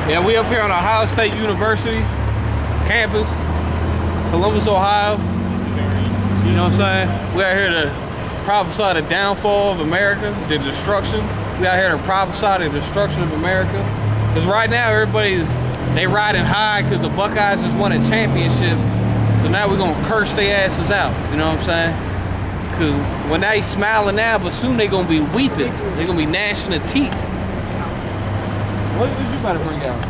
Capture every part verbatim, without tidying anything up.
Yeah, we up here on Ohio State University campus, Columbus, Ohio. You know what I'm saying? We out here to prophesy the downfall of America, the destruction. We out here to prophesy the destruction of America. Because right now, everybody's, they riding high because the Buckeyes just won a championship. So now we're gonna curse their asses out, you know what I'm saying? Because when they smiling now, but soon they gonna be weeping. They gonna be gnashing their teeth. What did you about to bring out?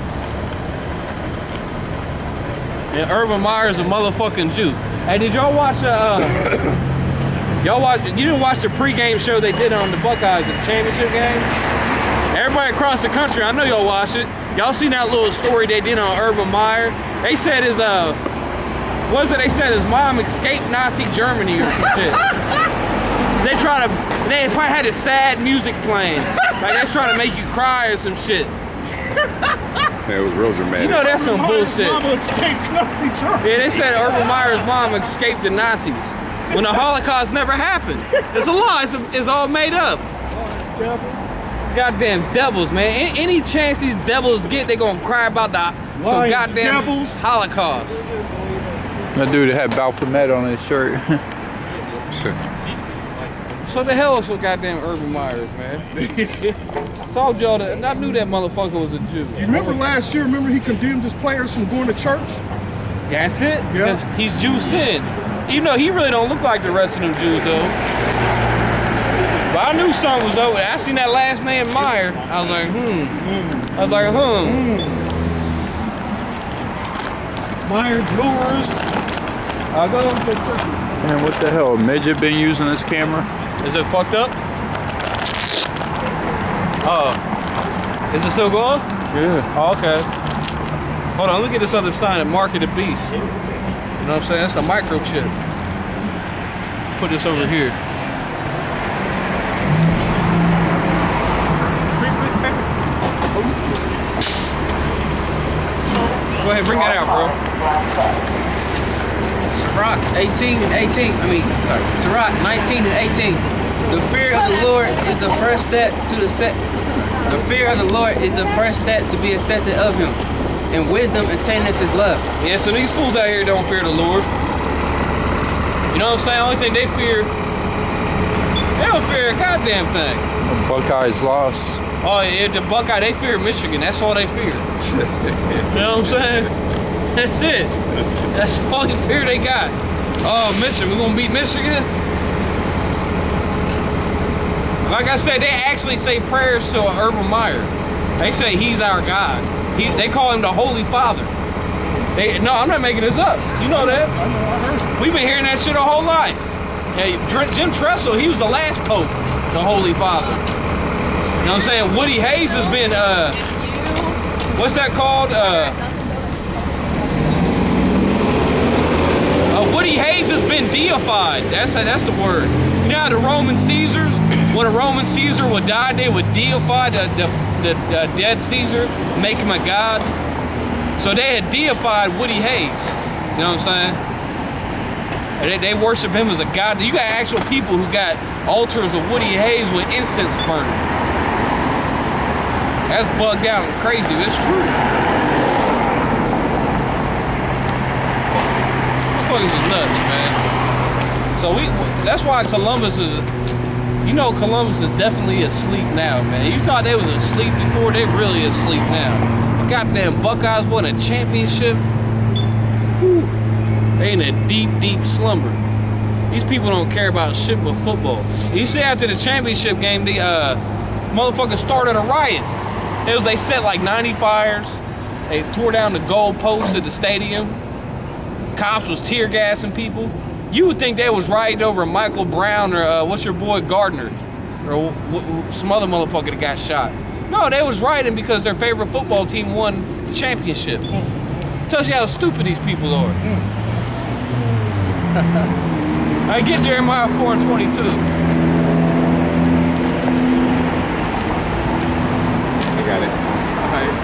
And Urban Meyer's a motherfucking Jew. Hey, did y'all watch the, uh, y'all watch, you didn't watch the pregame show they did on the Buckeyes, the championship game? Everybody across the country, I know y'all watched it. Y'all seen that little story they did on Urban Meyer? They said his, uh, what was it? They said his mom escaped Nazi Germany or some shit. They try to, they probably had this sad music playing. Like they're trying to make you cry or some shit. Yeah, it was real dramatic. You know that's some bullshit. Mama escaped Nazi Germany. Yeah, they said Urban Meyer's mom escaped the Nazis when the Holocaust never happened. It's a lie. It's, a, it's all made up. Goddamn devils, man. Any, any chance these devils get, they gonna cry about the some goddamn devils. Holocaust. That dude had Baphomet on his shirt. So the hell is with goddamn Urban Meyers, man? Told y'all that, and I knew that motherfucker was a Jew. You remember last year, remember he condemned his players from going to church? That's it? Yeah. He's juiced in. Even though he really don't look like the rest of them Jews, though. But I knew something was over there. I seen that last name Meyer. I was like, hmm. I was like, hmm. Meyer Brewers. I'll go to the church. Man, what the hell? A midget been using this camera? Is it fucked up? Oh. Is it still going? Yeah. Oh, okay. Hold on, look at this other sign at Mark of the Beast. You know what I'm saying? That's a microchip. Put this over here. Go ahead, bring that out, bro. Sirach eighteen and eighteen, I mean, sorry, Sirach nineteen and eighteen. The fear of the Lord is the first step to the set. The fear of the Lord is the first step to be accepted of him, and wisdom attaineth his love. Yeah, so these fools out here don't fear the Lord. You know what I'm saying? The only thing they fear, they don't fear a goddamn thing. The Buckeyes lost. Oh yeah, the Buckeye, they fear Michigan. That's all they fear. You know what I'm saying? That's it. That's the only fear they got. Oh, Michigan, we're gonna beat Michigan? Like I said, they actually say prayers to Urban Meyer. They say he's our God. He, they call him the Holy Father. They, no, I'm not making this up. You know that. I know, I heard. We've been hearing that shit our whole life. Hey, Jim Tressel, he was the last pope, the Holy Father. You know what I'm saying? Woody Hayes has been, uh, what's that called? Uh, uh, Woody Hayes has been deified. That's that's the word. You know how the Roman Caesars, when a Roman Caesar would die, they would deify the, the, the, the dead Caesar, make him a god. So they had deified Woody Hayes. You know what I'm saying? And they, they worship him as a god. You got actual people who got altars of Woody Hayes with incense burning. That's bugged out and crazy. It's true. Motherfuckers is nuts, man. So we, that's why Columbus is, you know, Columbus is definitely asleep now, man. You thought they was asleep before, they really asleep now. The goddamn Buckeyes won a championship. Whew. They in a deep, deep slumber. These people don't care about shit but football. You see after the championship game, the uh, motherfuckers started a riot. It was, they set like ninety fires. They tore down the goal post at the stadium. Cops was tear gassing people. You would think they was rioting over Michael Brown or uh, what's your boy Gardner or some other motherfucker that got shot. No, they was rioting because their favorite football team won the championship. Tells you how stupid these people are. I get Jeremiah four and twenty-two. Got it. Alright.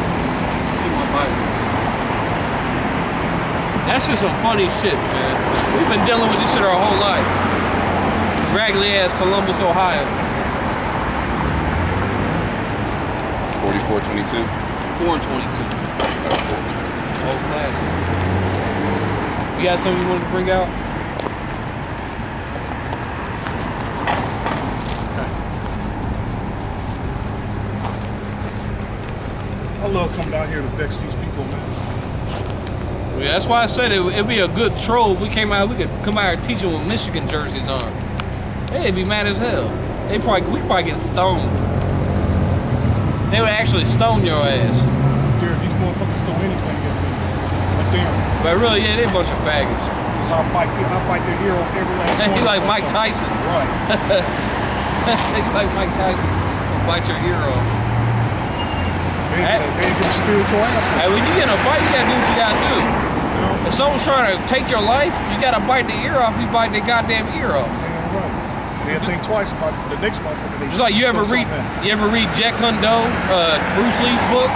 That's just some funny shit, man. We've been dealing with this shit our whole life. Raggedy ass Columbus, Ohio. forty-four twenty-two. four and twenty-two. Old classic. You got something you wanted to bring out? I love coming down here to vex these people, man. Yeah, that's why I said it would be a good troll if we came out. We could come out here and teach them with Michigan jerseys on. They'd be mad as hell. They probably we probably get stoned. They would actually stone your ass. Here, these motherfuckers throw anything at me. But damn. But really, yeah, they a bunch of faggots. Cause I bite, I bite their ear off every last one. He like Mike Tyson. Right. They like Mike Tyson. He'll bite your ear off. They ain't get a, they ain't get a spiritual ass. Hey, when you get in a fight, you gotta do what you gotta do. You know? If someone's trying to take your life, you gotta bite the ear off. You bite their goddamn ear off. Damn right. They'll think twice about the next motherfucker. They Just like you ever read, you ever read Jet Kundo, uh, Bruce Lee's book?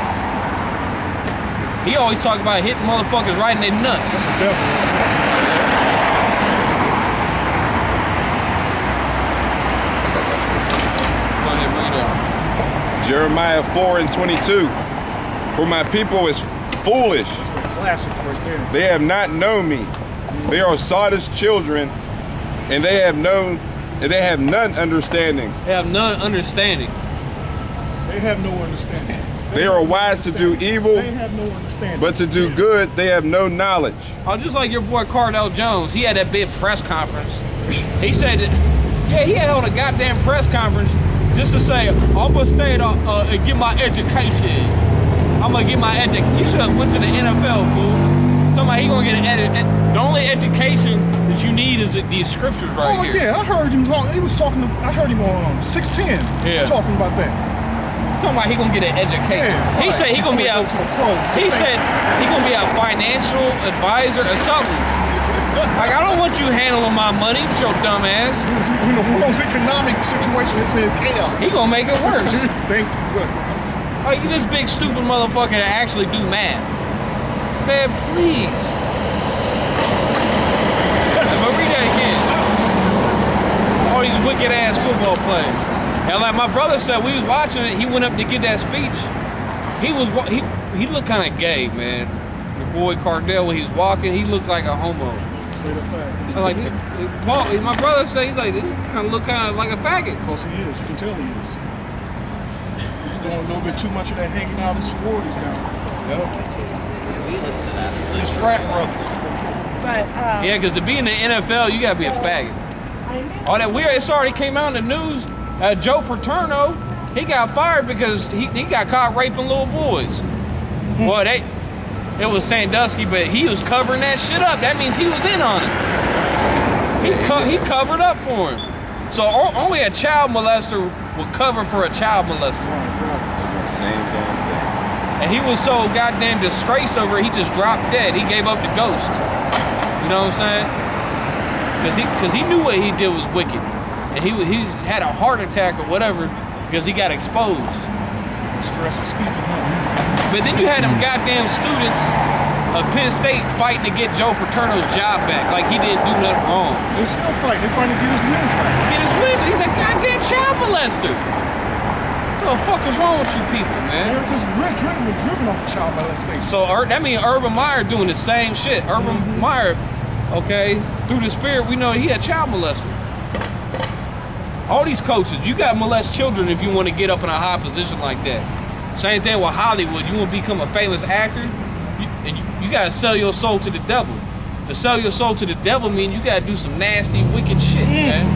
He always talk about hitting motherfuckers right in their nuts. That's a devil. Go ahead, bring it up. Jeremiah four and twenty-two. For my people is foolish. That's a classic right there. They have not known me. They are Sodom's children, and they have known, and they have none understanding. They have none understanding. They have no understanding. They, they are wise to do evil, they have no understanding. but to do good they have no knowledge. Oh, just like your boy Cardell Jones, he had that big press conference. He said, that, yeah, he had on a goddamn press conference just to say, I'm gonna stay uh, uh, and get my education. I'm gonna get my education. You should have went to the N F L, fool. Talking about he gonna get an ed the only education that you need is the, these scriptures right oh, here. Yeah, I heard him talk. He was talking. To, I heard him on um, six ten. Yeah. Talking about that. Talking about he gonna get an education. Yeah, he right. said he gonna be a. Go to the pro. He said he gonna be a financial advisor or something. Like, I don't want you handling my money with your dumb ass. When the world's economic situation is in chaos, He gonna make it worse. Thank you. Like, you this big stupid motherfucker that actually do math. Man, please. But read that again. All these wicked ass football players. And like my brother said, we was watching it. He went up to get that speech. He was he he looked kind of gay, man. Your boy Cardell, when he was walking, he looked like a homo. So like, Paul, my brother said he's like, this kind of look kind of like a faggot. Because he is. You can tell he is. He's doing a little bit too much of that hanging out in sororities now. Yep. His frat brother. But, um, Yeah, because to be in the N F L, you gotta be a faggot. All that weird, it's already came out in the news. Uh, Joe Paterno, he got fired because he, he got caught raping little boys. Hmm. Boy, they, it was Sandusky, but he was covering that shit up. That means he was in on it. He, co he covered up for him. So o only a child molester will cover for a child molester. Same damn thing. And he was so goddamn disgraced over it, he just dropped dead. He gave up the ghost. You know what I'm saying? Because he, cause he knew what he did was wicked. And he, he had a heart attack or whatever because he got exposed. Stress is speaking. But then you had them goddamn students of Penn State fighting to get Joe Paterno's job back like he didn't do nothing wrong. They're still fighting. They're fighting to get his wins back. Get his wins. He's a goddamn child molester. What the fuck is wrong with you people, man? America's driven, driven off of child molestation. So that means Urban Meyer doing the same shit. Urban mm-hmm. Meyer, okay, through the spirit, we know he a child molester. All these coaches, you gotta molest children if you want to get up in a high position like that. Same thing with Hollywood. You want to become a famous actor, you, and you, you gotta sell your soul to the devil. To sell your soul to the devil means you gotta do some nasty, wicked shit, mm. man.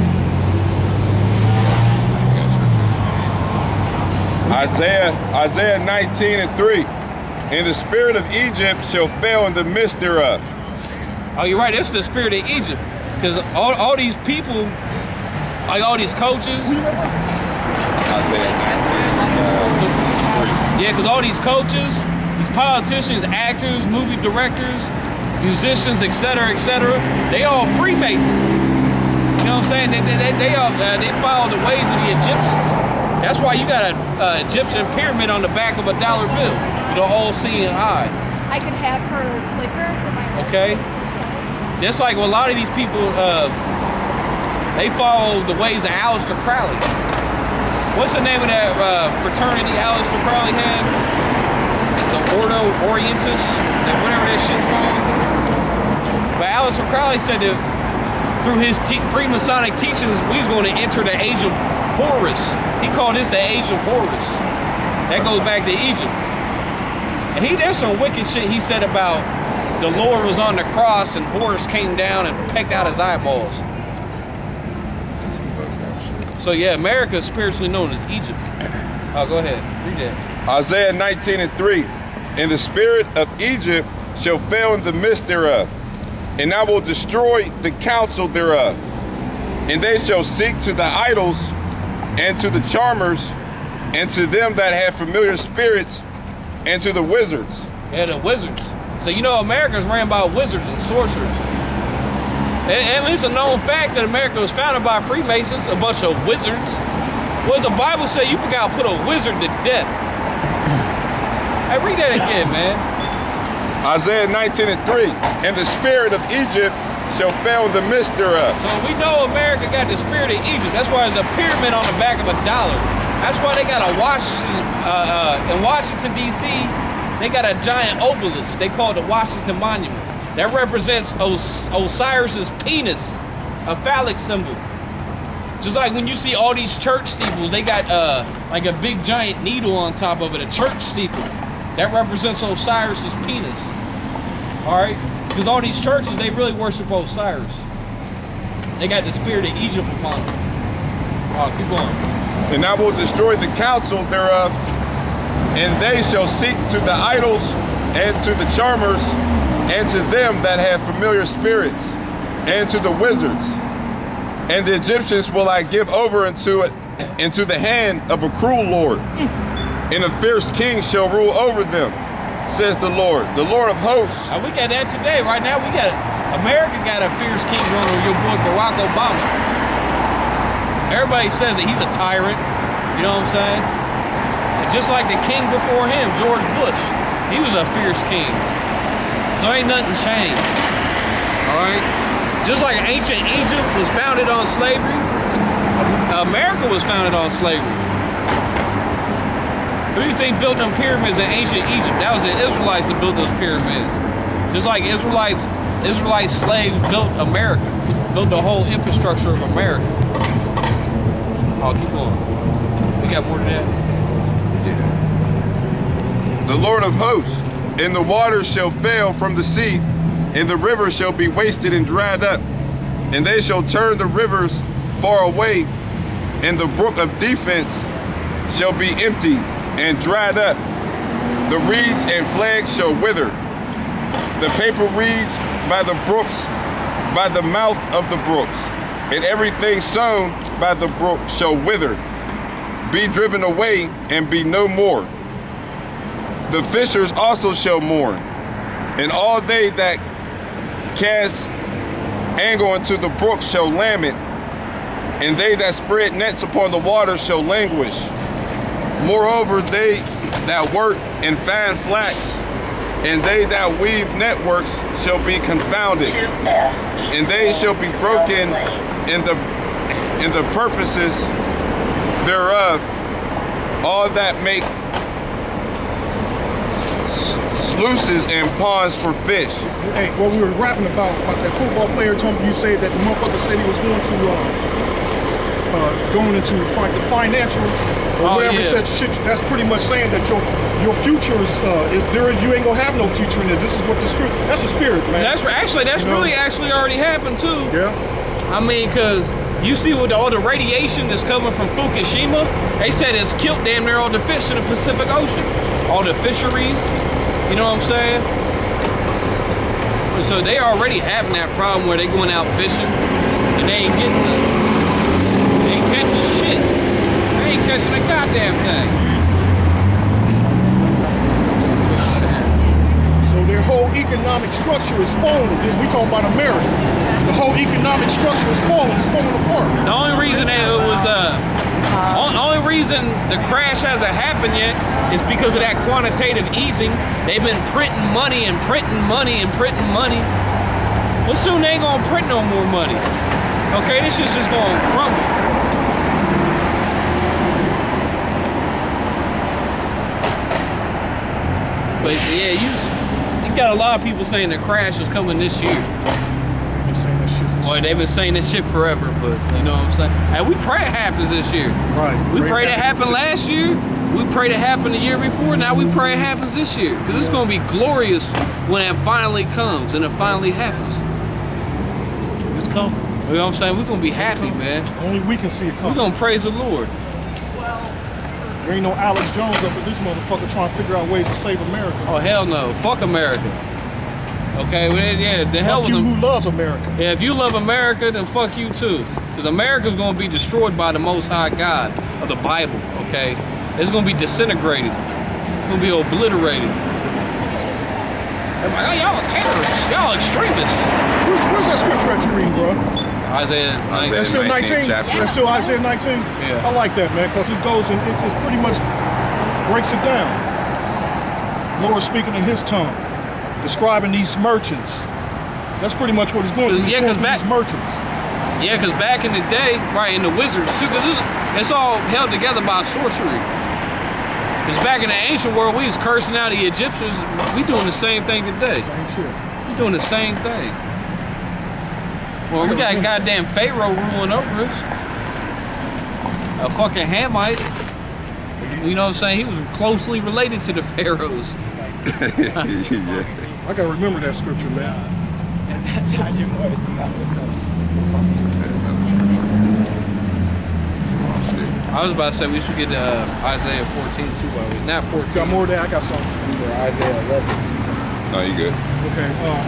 Isaiah, Isaiah nineteen and three. And the spirit of Egypt shall fail in the midst thereof. Oh, you're right. It's the spirit of Egypt, because all, all these people, like all these coaches. Isaiah nineteen and three. Yeah, because all these coaches, these politicians, actors, movie directors, musicians, et cetera, et cetera, they all Freemasons. You know what I'm saying? They, they, they, all, uh, they follow the ways of the Egyptians. That's why you got an uh, Egyptian pyramid on the back of a dollar bill. You know, all seeing eye. I could have her clicker for my Okay. Just like a lot of these people, uh, they follow the ways of Aleister Crowley. What's the name of that uh, fraternity Aleister Crowley had? Oriental, Orientus, that whatever that shit's called. But Aleister Crowley said that through his Freemasonic teachings, we was going to enter the age of Horus. He called this the age of Horus. That goes back to Egypt. And he, there's some wicked shit he said about the Lord was on the cross and Horus came down and pecked out his eyeballs. So yeah, America is spiritually known as Egypt. Oh, go ahead, read that. Isaiah nineteen and three. And the spirit of Egypt shall fail in the midst thereof, and I will destroy the counsel thereof. And they shall seek to the idols and to the charmers and to them that have familiar spirits and to the wizards. Yeah, the wizards. So you know America's ran by wizards and sorcerers. And, and it's a known fact that America was founded by Freemasons, a bunch of wizards. What does the Bible say? You gotta put a wizard to death. Hey, read that again, man. Isaiah nineteen and three. And the spirit of Egypt shall fail in the midst thereof. So we know America got the spirit of Egypt. That's why there's a pyramid on the back of a dollar. That's why they got a Washington, uh, uh, in Washington, D C, they got a giant obelisk. They call it the Washington Monument. That represents Os Osiris's penis, a phallic symbol. Just like when you see all these church steeples, they got uh, like a big giant needle on top of it, a church steeple. That represents Osiris's penis. All right? Because all these churches, they really worship Osiris. They got the spirit of Egypt upon them. Oh, keep going. And I will destroy the counsel thereof, and they shall seek to the idols and to the charmers and to them that have familiar spirits and to the wizards. And the Egyptians will I give over into it, into the hand of a cruel lord, and a fierce king shall rule over them, says the Lord, the Lord of hosts. Uh, we got that today. Right now, we got America got a fierce king running over your boy Barack Obama. Everybody says that he's a tyrant. You know what I'm saying? And just like the king before him, George Bush, he was a fierce king. So ain't nothing changed. All right. Just like ancient Egypt was founded on slavery, America was founded on slavery. Who do you think built them pyramids in ancient Egypt? That was the Israelites that built those pyramids. Just like Israelites, Israelite slaves built America, built the whole infrastructure of America. I'll keep going. We got more than that? Yeah. The Lord of hosts, and the waters shall fail from the sea, and the rivers shall be wasted and dried up, and they shall turn the rivers far away, and the brook of defense shall be empty and dried up. The reeds and flags shall wither. The paper reeds by the brooks, by the mouth of the brooks, and everything sown by the brook shall wither, be driven away and be no more. The fishers also shall mourn, and all they that cast angle into the brook shall lament, and they that spread nets upon the water shall languish. Moreover, they that work in fine flax, and they that weave networks shall be confounded, and they shall be broken in the in the purposes thereof, all that make sluices and ponds for fish. Hey, what we were rapping about, about that football player, Tom, you said that the motherfucker said he was going to, uh, uh, going into fi the financial, or oh, whatever yeah. such shit. That's pretty much saying that your your future is, uh, is there, you ain't gonna have no future in it. This is what the spirit, that's a spirit, man. That's actually, that's you know? really actually already happened too. Yeah. I mean, cause you see with all the radiation that's coming from Fukushima, they said it's killed damn near all the fish in the Pacific Ocean. All the fisheries, you know what I'm saying? So they already having that problem where they going out fishing and they ain't getting the, they ain't catching shit. They ain't catching a goddamn thing. So their whole economic structure is falling. We talking about America. The whole economic structure is falling. It's falling apart. The only reason that it was, uh, only, only reason the crash hasn't happened yet is because of that quantitative easing. They've been printing money and printing money and printing money. Well, soon they ain't gonna print no more money. Okay, this shit's just gonna crumble. But yeah, you you got a lot of people saying the crash is coming this year. They've been saying that shit for Boy, they've been saying this shit forever, but you know what I'm saying? And we pray it happens this year. Right. We prayed it happened last year. We prayed it happened the year before. Now we pray it happens this year. Because it's going to be glorious when it finally comes and it finally happens. It's coming. You know what I'm saying? We're going to be happy, man. Only we can see it We're coming. going to praise the Lord. There ain't no Alex Jones up at this motherfucker trying to figure out ways to save America. Oh, hell no. Fuck America. Okay, well, yeah, the hell Fuck with you them. who loves America. Yeah, if you love America, then fuck you too. Because America's going to be destroyed by the Most High God of the Bible, okay? It's going to be disintegrated. It's going to be obliterated. Like, oh, y'all are terrorists. Y'all extremists. Where's, where's that scripture that you reading, bro? Isaiah nineteen. That's still nineteen? chapter. That's still Isaiah nineteen? Yeah. I like that, man, because it goes and it just pretty much breaks it down. Lord speaking in his tongue, describing these merchants. That's pretty much what he's going through. He's Yeah, going 'cause through back- these merchants. Yeah, because back in the day, right, in the wizards, too, because it's all held together by sorcery. Because back in the ancient world, we was cursing out the Egyptians. We doing the same thing today. Same shit. We doing the same thing. Well, we got goddamn Pharaoh ruling over us. A fucking Hamite. You know what I'm saying? He was closely related to the Pharaohs. Yeah. I gotta remember that scripture, man. I was about to say we should get uh, Isaiah fourteen too. While we, not fourteen. Got more there? I got something. Isaiah eleven. No, you good. Okay. Um,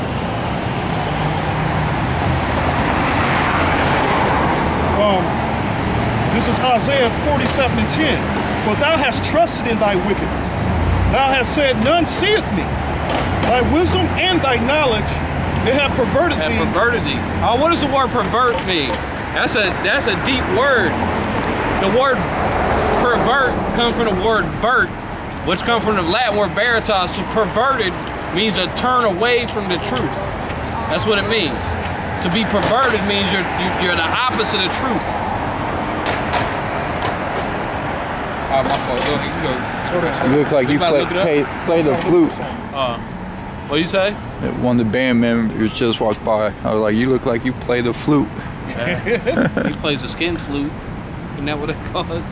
um, this is Isaiah forty-seven and ten. For thou hast trusted in thy wickedness. Thou hast said, none seeth me. Thy wisdom and thy knowledge, they have perverted Have thee. perverted thee. Oh, what does the word pervert mean? That's a that's a deep word. The word pervert comes from the word vert, which comes from the Latin word veritas. So perverted means to turn away from the truth. That's what it means. To be perverted means you're you're the opposite of truth. Oh, my fault. Go ahead. You go. You look like you about to play, look it up? play, play the flute. Uh, what you say? One of the band members just walked by. I was like, you look like you play the flute. Yeah. He plays the skin flute. Isn't that what they call it?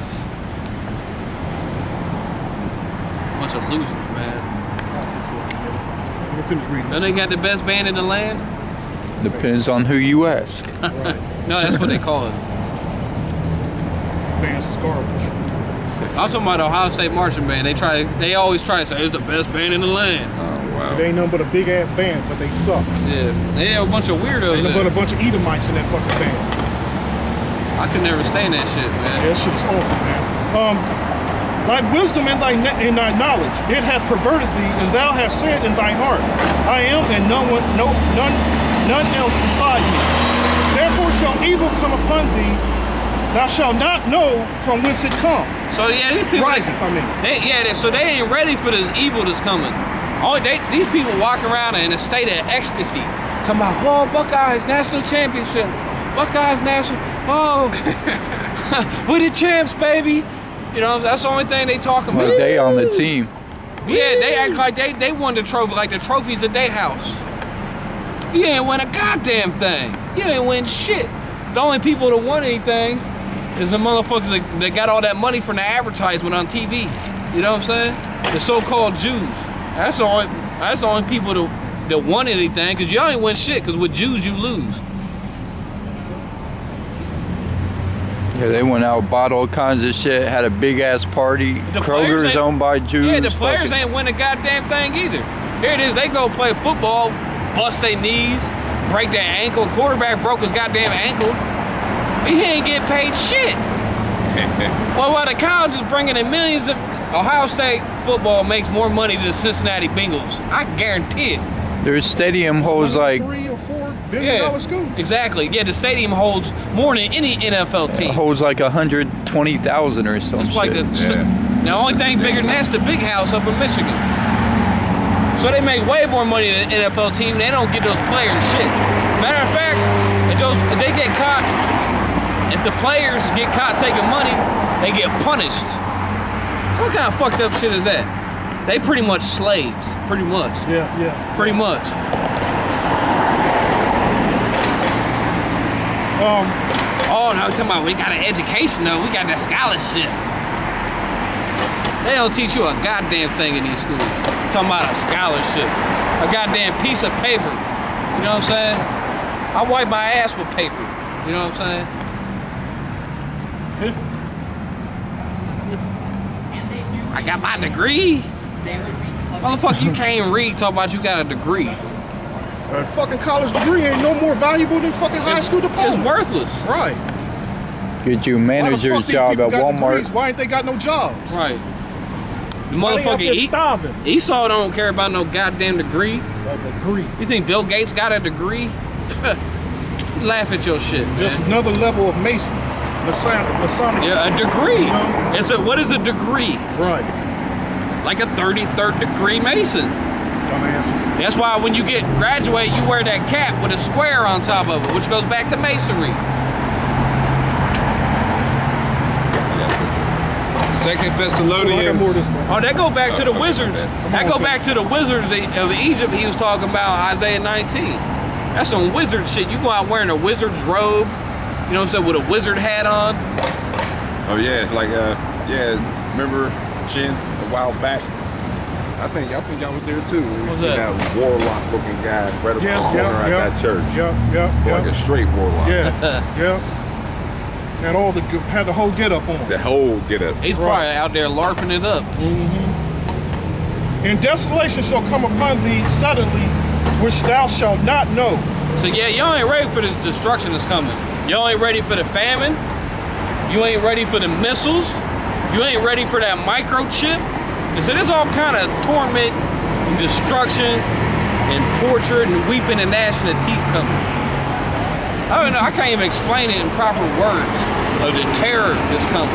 Bunch of losers, man. Let me finish reading Don't this. they got the best band in the land? Depends on who you ask. No, that's what they call it. This band's is garbage. I'm talking about the Ohio State marching band. They try. They always try to say it's the best band in the land. Oh, wow. They ain't nothing but a big ass band, but they suck. Yeah, they have a bunch of weirdos. Ain't nothing but there. a bunch of Edomites in that fucking band. I could never stand that shit, Yeah, man. that shit is awful, man. Um, thy wisdom and thy and thy knowledge, it hath perverted thee, and thou hast said in thine heart, I am, and no one, no, none, none else beside me. Therefore shall evil come upon thee. Thou shalt not know from whence it come. So yeah, these people. Riseth, I mean. They, yeah, they, so they ain't ready for this evil that's coming. All they, these people walk around in a state of ecstasy, talking about, oh, Buckeyes national championship, Buckeyes national, oh, we're the champs, baby. You know, that's the only thing they talking about. Well, they on the team. Yeah, they act like they they won the trophy, like the trophy's at their house. You ain't win a goddamn thing. You ain't win shit. The only people that won anything is the motherfuckers that, that got all that money from the advertisement on T V. You know what I'm saying? The so-called Jews. That's the only, that's the only people that, that won anything, because y'all ain't win shit, because with Jews you lose. Yeah, they went out, bought all kinds of shit, had a big ass party. The players Kroger's ain't- owned by Jews. Yeah, the players fucking- ain't win a goddamn thing either. Here it is, they go play football, bust their knees, break their ankle. Quarterback broke his goddamn ankle. He ain't get paid shit. Well, while the college is bringing in millions of, Ohio State football makes more money than the Cincinnati Bengals. I guarantee it. Their stadium holds like three or four billion dollar school. Exactly. Yeah, the stadium holds more than any N F L team. holds like a hundred twenty thousand or some It's shit. like the, Yeah. the only thing bigger than that's the big house up in Michigan. So they make way more money than an N F L team. They don't get those players shit. Matter of fact, if, those, if they get caught, if the players get caught taking money, they get punished. What kind of fucked up shit is that? they pretty much slaves, pretty much. Yeah, yeah. Pretty much. Um, oh no, talking about we got an education though, we got that scholarship. They don't teach you a goddamn thing in these schools. Talking about a scholarship, a goddamn piece of paper. You know what I'm saying? I wipe my ass with paper. You know what I'm saying? I got my degree. Motherfucker, you can't even read. Talk about you got a degree. A fucking college degree ain't no more valuable than fucking high school diploma. It's worthless. Right. Get you a manager's job at Walmart. Degrees? Why ain't they got no jobs? Right. The motherfucker e Esau don't care about no goddamn degree. A degree. You think Bill Gates got a degree? Laugh at your shit, man. Just another level of Masons. Masonic. Masonic. Yeah, a degree. You know? It's a, what is a degree? Right. Like a thirty-third degree Mason. Dumbasses. That's why when you get graduate, you wear that cap with a square on top of it, which goes back to masonry. Second Thessalonians. Oh, that go back to the wizards. That go back to the wizards of Egypt. He was talking about Isaiah nineteen. That's some wizard shit. You go out wearing a wizard's robe, you know what I'm saying, with a wizard hat on. Oh yeah, like uh, yeah. Remember Chin a while back? I think I think y'all was there too. What's that? That warlock looking guy right up Yeah, the corner yeah, at yeah. that church. Yeah, yeah, yeah. Like a straight warlock. Yeah, yeah. Had all the had the whole get up on. The whole get up. He's Right. probably out there LARPing it up. Mm-hmm. And desolation shall come upon thee suddenly, which thou shalt not know. So yeah, y'all ain't ready for this destruction that's coming. Y'all ain't ready for the famine. You ain't ready for the missiles. You ain't ready for that microchip. And so there's all kind of torment and destruction and torture and weeping and gnashing of teeth coming. I don't know, I can't even explain it in proper words of the terror that's coming.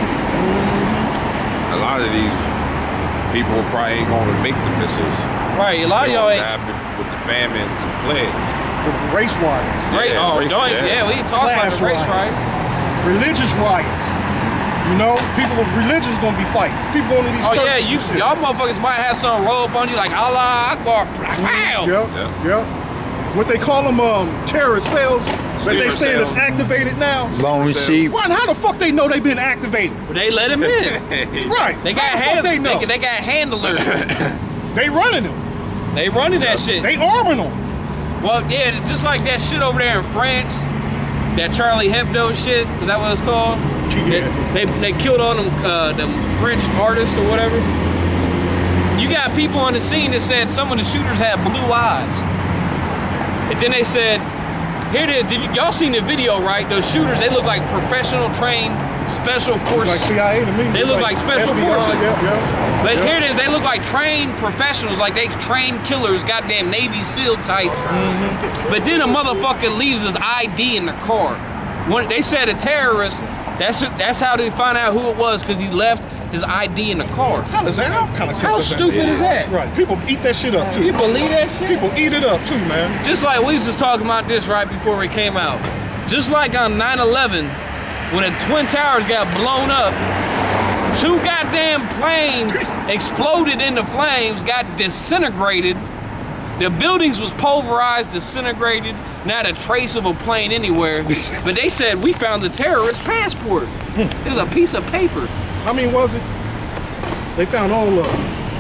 A lot of these people probably ain't gonna make the missiles. Right, a lot of y'all ain't. With the famines and plagues. The race riots. Right, Yeah, oh, race- don't, yeah. yeah, we ain't talking about Class the race riots. riots. Religious riots. You know, people with religion's gonna be fighting. People going to these Oh churches. yeah, you and shit. y'all motherfuckers might have something roll up on you like Allah Akbar. Wow. Yep, Yeah. yep. What they call them, um, terrorist cells, that they Sleeper saying is cells. activated now. Lone sheep. Why, how the fuck they know they been activated? But they let him in. Right. They got how the fuck hand, they know? they, they got handlers. They running them. They running that shit. They arming them. Well, yeah, just like that shit over there in France, that Charlie Hebdo shit. Is that what it's called? Yeah. They, they they killed all them uh, them French artists or whatever. You got people on the scene that said some of the shooters had blue eyes, and then they said, "Here it is. Did you, y'all seen the video, right? Those shooters, they look like professional trained special forces. Like C I A to me. They look like special F B I, forces. Yeah, yeah. But yeah. here it is. They look like trained professionals, like they trained killers, goddamn Navy SEAL types. Mm-hmm. But then a motherfucker leaves his I D in the car. When they said a terrorist, that's that's how they find out who it was, because he left his I D in the car. How does that? How kind of How stupid is that? Right. People eat that shit up too. You believe that shit? People eat it up too, man. Just like we was just talking about this right before we came out. Just like on nine eleven, when the Twin Towers got blown up, two goddamn planes exploded into flames, got disintegrated. The buildings was pulverized, disintegrated, not a trace of a plane anywhere. But they said, we found the terrorist passport. It was a piece of paper. How many was it? They found all of them.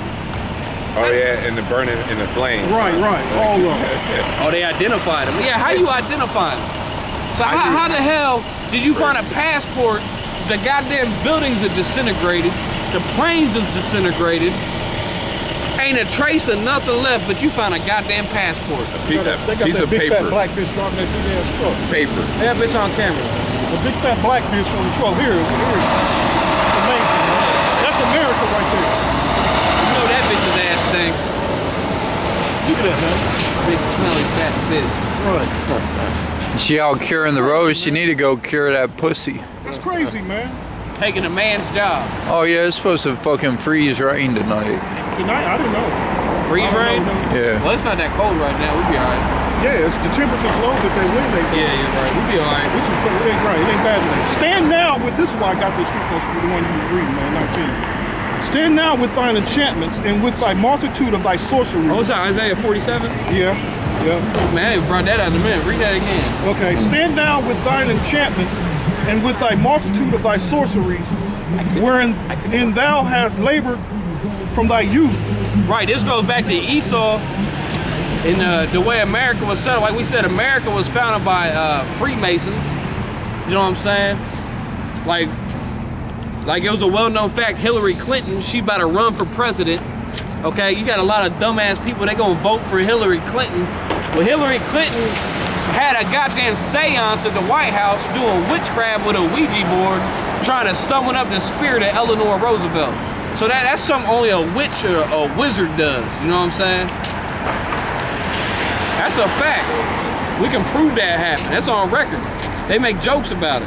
Oh yeah, in the burning, in the flames. Right, right, all of them. Oh, they identified them. Yeah, how you identify them? So how, how the hell did you find a passport? The goddamn buildings are disintegrated. The planes is disintegrated. Ain't a trace of nothing left, but you found a goddamn passport. A piece, a They got piece that of big paper. fat black bitch driving that big ass truck. Paper. That bitch on camera. The big fat black bitch on the truck. Here, here. That's amazing, man. That's America right there. You know that bitch's ass stinks. Look at that, man. Big smelly fat bitch. Right. She out curing the rose. She need to go cure that pussy. That's crazy, man. Taking a man's job. Oh yeah, it's supposed to fucking freeze rain tonight. Tonight, I didn't know. Freeze I don't rain? know, no. Yeah. Well, it's not that cold right now. We'll be alright. Yeah, it's, the temperature's low, but they wind they Yeah, you're right. We'll be alright. This is, it ain't right, it ain't bad today. Stand now with, this is why I got this script, the one you was reading, man, nineteen. Stand now with thine enchantments and with thy multitude of thy sorceries. Oh, what's that, Isaiah forty-seven? Yeah, yeah. Man, I brought that out in a minute. Read that again. Okay, stand now with thine enchantments and with thy multitude of thy sorceries, wherein in thou hast labored from thy youth. Right, this goes back to Esau in uh, the way America was set up. Like we said, America was founded by uh, Freemasons. You know what I'm saying? Like, like it was a well-known fact, Hillary Clinton, she about to run for president. Okay, you got a lot of dumbass people, they gonna vote for Hillary Clinton. Well, Hillary Clinton had a goddamn seance at the White House doing witchcraft with a Ouija board, trying to summon up the spirit of Eleanor Roosevelt. So that, that's something only a witch or a wizard does, you know what I'm saying? That's a fact. We can prove that happened. That's on record. They make jokes about it.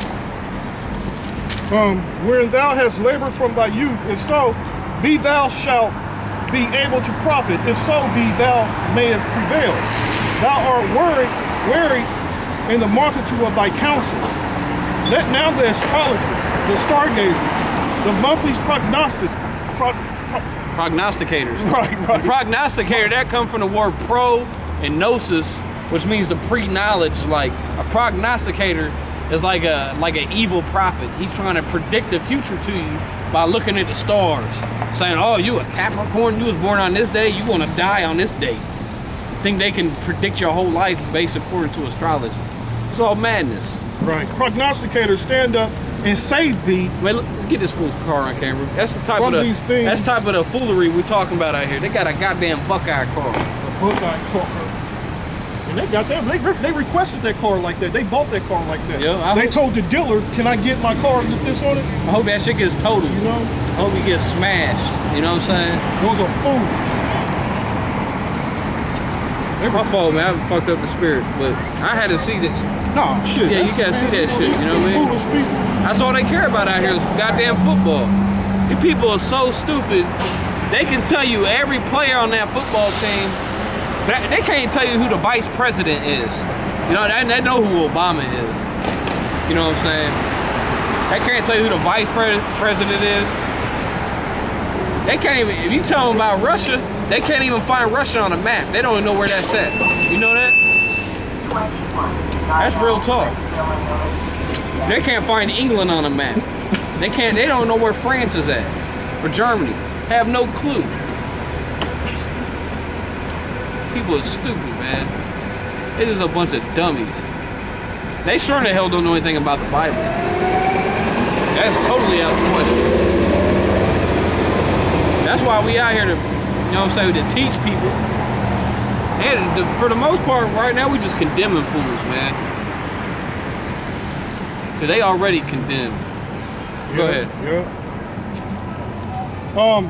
Um, wherein thou hast labored from thy youth, if so, be thou shalt be able to profit, if so be thou mayest prevail. Thou art weary, weary in the multitude of thy counsels. Let now the astrologers, the stargazers, the monthly prognostics, pro, pro, prognosticators. Right, right. The prognosticator, that comes from the word pro and gnosis, which means the pre-knowledge. Like a prognosticator is like a like an evil prophet. He's trying to predict the future to you by looking at the stars, saying, oh, you a Capricorn, you was born on this day, you gonna die on this date. Think they can predict your whole life based according to astrology. It's all madness. Right. Prognosticators, stand up and save thee. Wait, look, get this fool's car on camera. That's the type From of the, these things. that's the type of the foolery we're talking about out here. They got a goddamn Buckeye car. A Buckeye car. And they got that. They, they requested that car like that. They bought that car like that. Yeah, I they hope, told the dealer, "Can I get my car with this on it?" I hope that shit gets totaled. You know. I hope he gets smashed. You know what I'm saying? Those are fools. My fault, man. I fucked up the spirit, but I had to see this. No, shit. Yeah, you gotta see that shit. You know what I mean? Foolish people. That's all they care about out here is goddamn football. These people are so stupid. They can tell you every player on that football team, but they can't tell you who the vice president is. You know, they, they know who Obama is. You know what I'm saying? They can't tell you who the vice pre president is. They can't even, if you tell them about Russia, they can't even find Russia on a map. They don't even know where that's at. You know that? That's real talk. They can't find England on a map. They can't, they don't know where France is at. Or Germany. Have no clue. People are stupid, man. They just a bunch of dummies. They sure the hell don't know anything about the Bible. That's totally out of the question. That's why we out here to, you know what I'm saying, to teach people. And the, for the most part, right now, we just condemning fools, man. Because they already condemned. Yeah, Go ahead. Yeah. Um.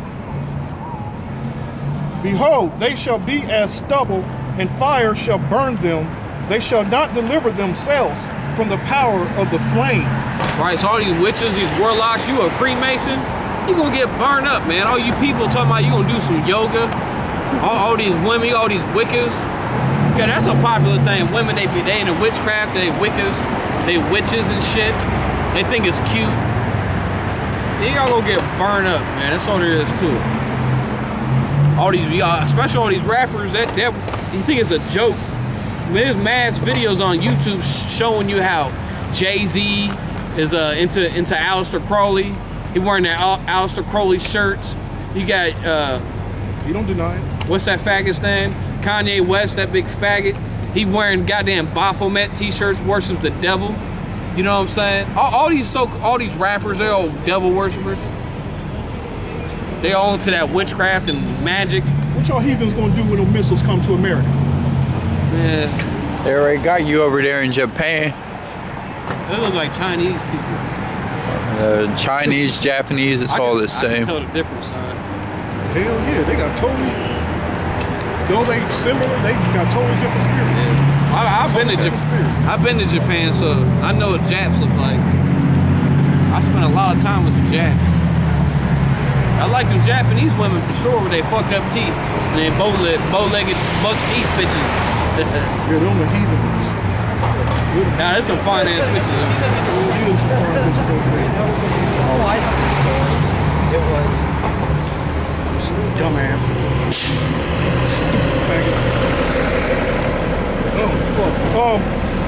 Behold, they shall be as stubble, and fire shall burn them. They shall not deliver themselves from the power of the flame. Right, so all these witches, these warlocks, you a Freemason, you gonna get burned up, man. All you people talking about you gonna do some yoga. All, all these women, all these Wiccas. Yeah, that's a popular thing. Women, they be they into witchcraft, they Wiccas, they witches and shit. They think it's cute. Y'all gonna get burned up, man. That's all there is to it. All these, especially all these rappers, that that you think it's a joke. I mean, there's mass videos on YouTube showing you how Jay-Z is uh, into into Aleister Crowley. He wearing that Al Aleister Crowley shirts. You got uh, you don't deny it. What's that faggot's name? Kanye West, that big faggot. He wearing goddamn Baphomet t-shirts, worships the devil. You know what I'm saying? All, all these so all these rappers, they're all devil worshippers. They all into that witchcraft and magic. What y'all heathens gonna do when the missiles come to America? Yeah. They already got you over there in Japan. They look like Chinese people. Uh, Chinese, Japanese, it's I all can, the same. I can tell the difference, son. Hell yeah, they got totally, though they similar, they got totally different spirits. Yeah. I, I've been to Japan. I've been to Japan, so I know what Japs look like. I spent a lot of time with some Japs. I like them Japanese women for sure with they fucked up teeth and they bow-legged, bow-legged, buck teeth bitches. Yeah, them the heathens. Nah, there's some fine ass bitches. It was. Dumbasses. Stupid faggots. Oh, fuck. Um,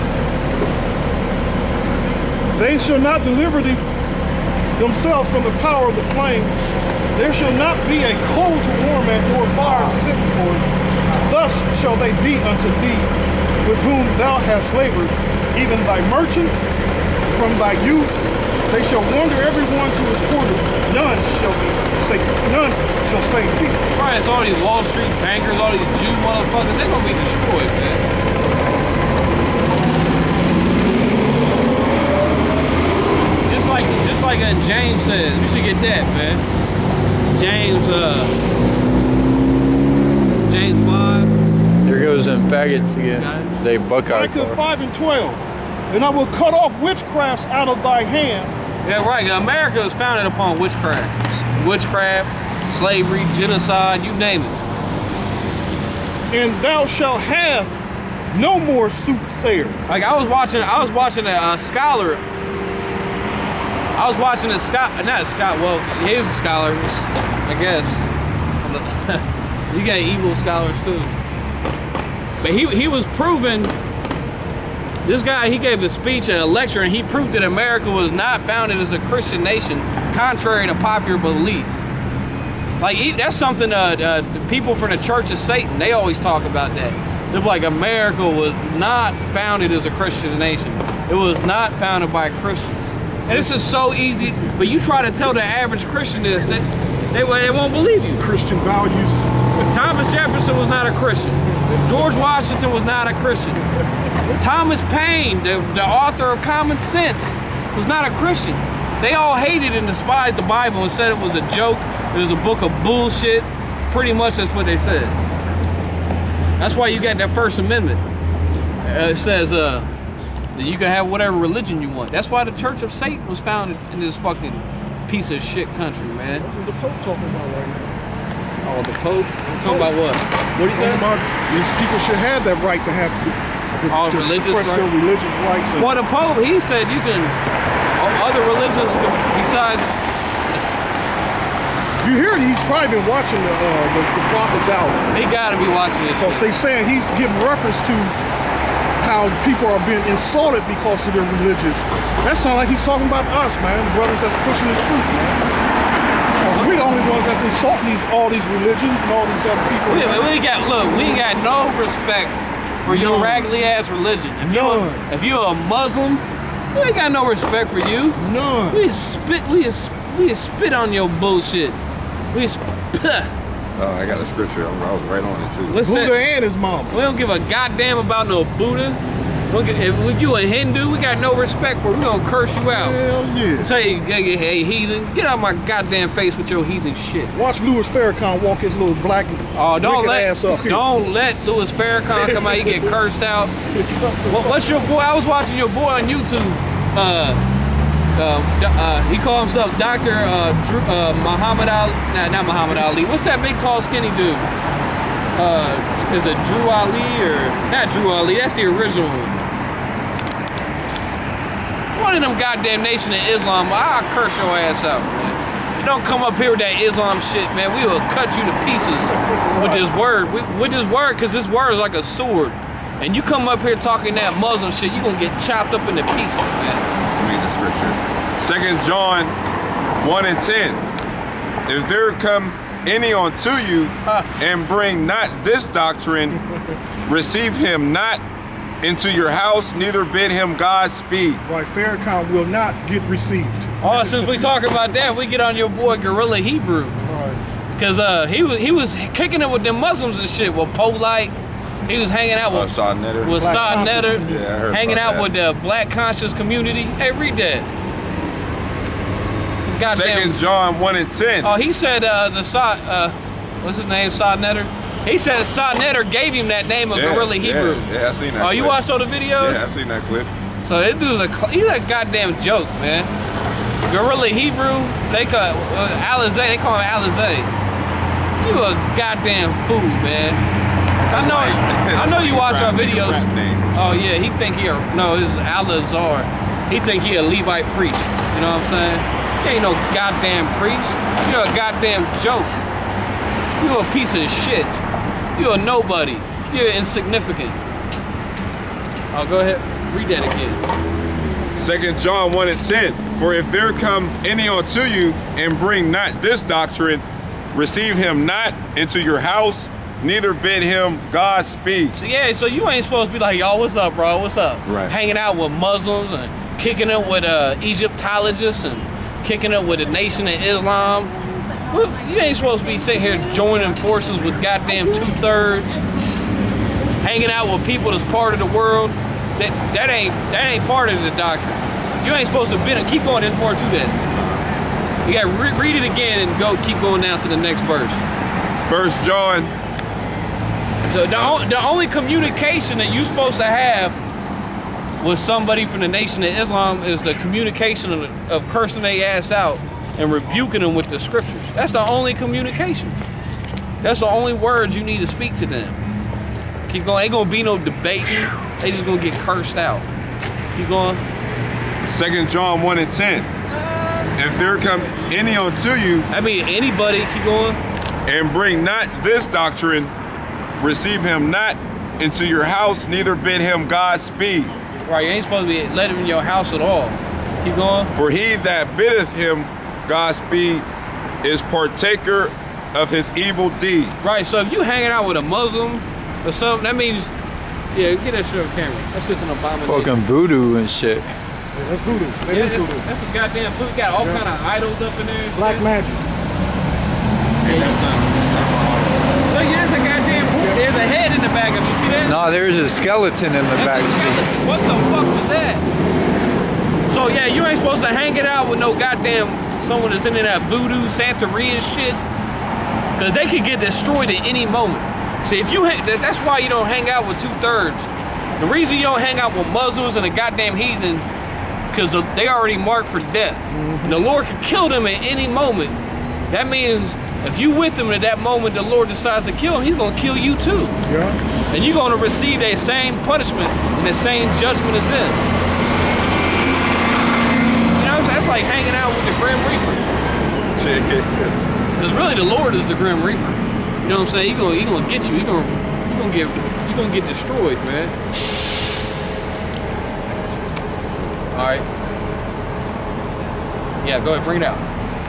they shall not deliver the, themselves from the power of the flame. There shall not be a coal to warm at, nor fire to sit before it. Thus shall they be unto thee, with whom thou hast labored, even thy merchants from thy youth. They shall wander every one to his quarters. None shall be safe. None shall save thee. Right, it's all these Wall Street bankers, all these Jew motherfuckers, they're gonna be destroyed, man. Just like, just like uh, James says, we should get that, man. James, uh, James five. There goes them faggots again. They buck our Micah car. five and twelve. And I will cut off witchcrafts out of thy hand. Yeah, right. America is founded upon witchcraft, witchcraft, slavery, genocide, you name it. And thou shalt have no more soothsayers. Like I was watching, I was watching a, a scholar. I was watching a Scott, not a Scott. Well, he's a scholar, I guess. You got evil scholars too. But he he was proving. This guy, he gave a speech and a lecture, and he proved that America was not founded as a Christian nation, contrary to popular belief. Like, that's something uh, uh, people from the Church of Satan, they always talk about that. They're like, America was not founded as a Christian nation. It was not founded by Christians. And this is so easy, but you try to tell the average Christian this, they, they, they won't believe you. Christian values. Thomas Jefferson was not a Christian. George Washington was not a Christian. Thomas Paine, the, the author of Common Sense, was not a Christian. They all hated and despised the Bible and said it was a joke, it was a book of bullshit. Pretty much that's what they said. That's why you got that First Amendment. Uh, it says uh, that you can have whatever religion you want. That's why the Church of Satan was founded in this fucking piece of shit country, man. What is the Pope talking about right now? Oh, the Pope? You're talking about what? What are you saying? About these people should have that right to have the, the, All to religious suppress their right? religious rights. And, Well, the Pope, he said you can, other religions besides. you hear he's probably been watching the, uh, the, the Prophet's album. He gotta be watching this. Because they saying he's giving reference to how people are being insulted because of their religious. That sounds like he's talking about us, man. The brothers that's pushing his truth, man. We're the only ones that's insulting these all these religions and all these other people. We, we ain't got look. We ain't got no respect for your None. raggedy ass religion. If you None. if you're a Muslim, we ain't got no respect for you. None. We spit. We we spit on your bullshit. We. Sp Oh, I got a scripture. I was right on it too. What's Buddha that? and his mama. We don't give a goddamn about no Buddha. Look, if you a Hindu, we got no respect for. We gonna curse you out. Hell yeah. Tell you, hey, hey heathen, get out of my goddamn face with your heathen shit. Watch Louis Farrakhan walk his little black Oh, don't wicked let ass up here. don't let Louis Farrakhan come out. He get cursed out. What, what's your boy? I was watching your boy on YouTube. Uh, uh, uh, he called himself Doctor Uh, Drew, uh, Muhammad Ali. Nah, not Muhammad Ali. What's that big, tall, skinny dude? Uh, is it Drew Ali or not Drew Ali? That's the original one. One of them goddamn Nation of Islam. I'll curse your ass out, man. Don't come up here with that Islam shit, man. We will cut you to pieces with this word. We, with this word, because this word is like a sword. And you come up here talking that Muslim shit, you gonna get chopped up into pieces, man. Read the scripture. Second John one and ten. If there come any unto you and bring not this doctrine, receive him not into your house, neither bid him Godspeed. Right, Farrakhan will not get received. Oh, since we talk about that, we get on your boy Gorilla Hebrew. Right. Cause uh, he was he was kicking it with them Muslims and shit. With Polite, he was hanging out Uh, with Saw Netter. with Black Saad conscious Netter, community. Yeah, I heard hanging about out that. with the Black conscious community. Hey, read that. Goddamn. Second John one and ten. Oh, he said uh, the Saad, uh, what's his name? Saad Netter. He said Saad Netter gave him that name of yeah, Gorilla yeah, Hebrew. Yeah, I seen that. Oh, you clip. watched all the videos? Yeah, I seen that clip. So that dude's a he's a goddamn joke, man. Gorilla Hebrew, they call uh, Alize, they call him Alize. You a goddamn fool, man. I know, I know you watch our videos. Oh yeah, he think he a no, it's Alazar. He think he a Levite priest. You know what I'm saying? You ain't no goddamn priest. You're a goddamn joke. You're a piece of shit. You're a nobody. You're insignificant. Oh, go ahead. Read that again. Second John one and ten. For if there come any unto you and bring not this doctrine, receive him not into your house, neither bid him Godspeed. So yeah, so you ain't supposed to be like, yo, what's up, bro? What's up? Right. Hanging out with Muslims and kicking it with uh, Egyptologists and kicking it with the Nation of Islam. Well, you ain't supposed to be sitting here joining forces with goddamn two-thirds, hanging out with people that's part of the world. That that ain't that ain't part of the doctrine. You ain't supposed to be. Keep going. There's more to that. You got to re read it again and go. Keep going down to the next verse. First John. So the, the only communication that you're supposed to have with somebody from the Nation of Islam is the communication of, of cursing their ass out and rebuking them with the scriptures. That's the only communication. That's the only words you need to speak to them. Keep going. Ain't gonna be no debating. They just gonna get cursed out. Keep going. Second John one and ten. If there come any unto you, I mean anybody, keep going, and bring not this doctrine, receive him not into your house, neither bid him Godspeed. Right, you ain't supposed to be let him in your house at all. Keep going. For he that biddeth him Godspeed is partaker of his evil deeds. Right, so if you hanging out with a Muslim or something, that means, yeah, get that shit on camera. That's just an abomination. Fucking voodoo and shit. Yeah, that's voodoo. That Yeah, is that's, voodoo. that's a goddamn voodoo. Got all Yeah. kind of idols up in there and Black shit. magic. Hey, that's so yeah, there's a goddamn, there's a head in the back of you, see that? No, there's a skeleton in the That's back a seat. skeleton. What the fuck was that? So yeah, you ain't supposed to hang it out with no goddamn someone that's into that voodoo Santeria shit, cause they could get destroyed at any moment. See, if you hang, that's why you don't hang out with two thirds. The reason you don't hang out with Muslims and a goddamn heathen, cause the, they already marked for death, mm-hmm. and the Lord could kill them at any moment. That means if you with them at that moment, the Lord decides to kill him, he's gonna kill you too. Yeah. And you're gonna receive that same punishment and the same judgment as them. You know, that's like hanging out with the Grim Reaper. Because really the Lord is the Grim Reaper. You know what I'm saying? He's gonna, he gonna get you. He's gonna, he gonna get, you gonna get destroyed, man. All right. Yeah, go ahead, bring it out.